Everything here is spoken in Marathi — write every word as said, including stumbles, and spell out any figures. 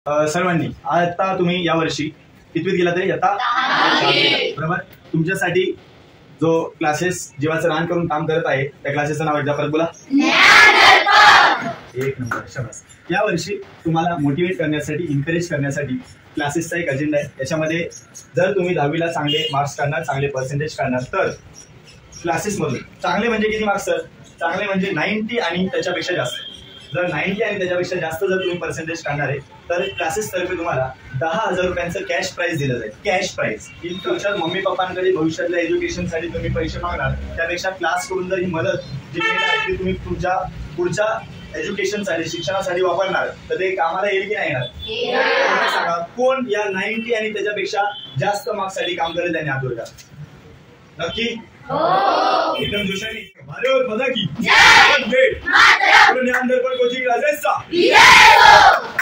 अ, सर्वांनी आता तुम्ही यावर्षी कितवीत गेला तरी आता बरोबर तुमच्यासाठी जो क्लासेस जीवाचं रान करून काम करत आहे त्या क्लासेसचं नाव एकदा परत बोला. एक नंबर शाबास. या वर्षी तुम्हाला मोटिवेट करण्यासाठी इन्करेज करण्यासाठी क्लासेसचा एक अजेंडा आहे. याच्यामध्ये जर तुम्ही दहावीला चांगले मार्क्स काढणार चांगले पर्सेंटेज काढणार तर क्लासेसमधून चांगले म्हणजे किती मार्क्स सर? चांगले म्हणजे नाईन्टी आणि त्याच्यापेक्षा जास्त. जर नाईन्टी आणि त्याच्यापेक्षा जास्त जर तुम्ही पर्सेंटेज काढणार आहे तर क्लासेस तर्फे तुम्हाला दहा हजार रुपयांचं कॅश प्राइज दिलं जाईल. Cash prize. In future mummy पप्पांकडे भविष्यातल्या एज्युकेशनसाठी तुम्ही पैसे मागणार त्यापेक्षा क्लास करून जर ही मदत जी मिळणार ती तुम्ही तुमच्या पुढच्या एज्युकेशनसाठी शिक्षणासाठी वापरणार तर ते कामाला येईल की नाही येणार? सांगा कोण या नाईन्टी आणि त्याच्यापेक्षा जास्त मार्क्स साठी काम करेल त्यांनी हात वर करा. नक्की एकदम जोशाने भारत माता की जय. कोचिंग क्लासेसचा